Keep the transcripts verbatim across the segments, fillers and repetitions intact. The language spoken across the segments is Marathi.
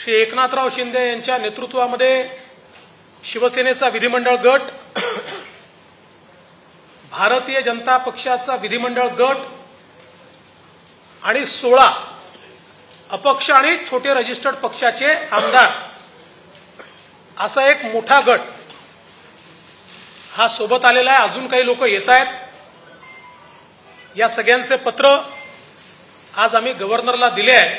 श्री एकनाथराव शिंदे यांच्या नेतृत्वामध्ये शिवसेनेचा विधिमंडळ गट, भारतीय जनता पक्षाचा विधिमंडळ गट आणि सोळा अपक्ष आणि छोटे रजिस्टर्ड पक्षाचे आमदार असा एक मोठा गट हा सोबत आलेला आहे. अजून काही लोक येत आहेत. या सगळ्यांचे पत्र आज आम्ही गव्हर्नरला दिले आहे.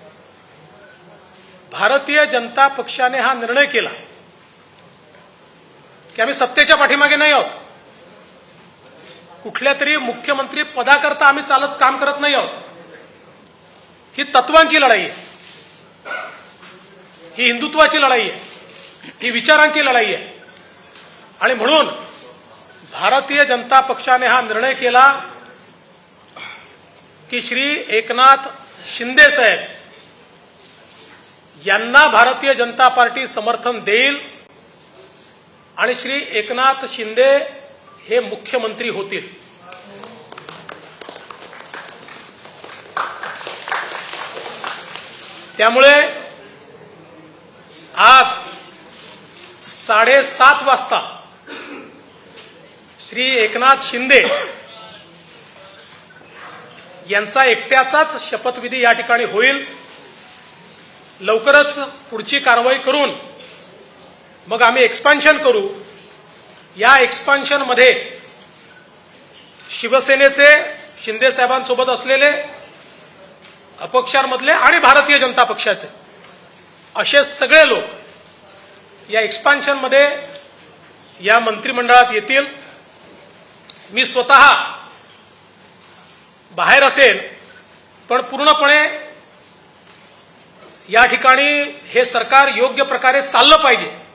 भारतीय जनता पक्षाने हा निर्णय केला की आम्ही सत्तेच्या पाठीमागे नाही आहोत. कुठल्या तरी मुख्यमंत्री पदाकरता आम्ही चालत काम करत नाही आहोत. ही तत्वांची लढाई आहे, ही हिंदुत्वाची लढाई आहे, ही विचारांची लढाई आहे. आणि म्हणून भारतीय जनता पक्षाने हा निर्णय केला की श्री एकनाथ शिंदे साहेब यांना भारतीय जनता पार्टी समर्थन देईल आणि श्री एकनाथ शिंदे हे मुख्यमंत्री होतील. त्यामुळे आज साडेसात वाजता श्री एकनाथ शिंदे यांचा एकट्याचाच शपथविधी या ठिकाणी होईल. लवकरच पुढची कारवाई करून मग आम्ही एक्सपान्शन करू. या एक्सपान्शनमध्ये शिवसेनेचे शिंदे साहेबांसोबत असलेले अपक्षांमधले आणि भारतीय जनता पक्षाचे असे सगळे लोक या एक्सपान्शनमध्ये या मंत्रिमंडळात येतील. मी स्वतः बाहेर असेल, पण पूर्णपणे या ठिकाणी हे सरकार योग्य प्रकारे चाललं पाहिजे